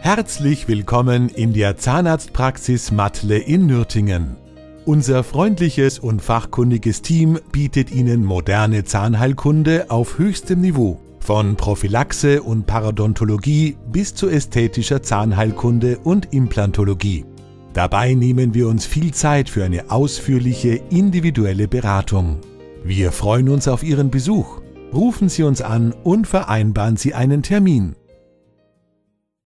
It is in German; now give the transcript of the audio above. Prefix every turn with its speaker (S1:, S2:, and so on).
S1: Herzlich willkommen in der Zahnarztpraxis Matle in Nürtingen. Unser freundliches und fachkundiges Team bietet Ihnen moderne Zahnheilkunde auf höchstem Niveau. Von Prophylaxe und Parodontologie bis zu ästhetischer Zahnheilkunde und Implantologie. Dabei nehmen wir uns viel Zeit für eine ausführliche, individuelle Beratung. Wir freuen uns auf Ihren Besuch. Rufen Sie uns an und vereinbaren Sie einen Termin.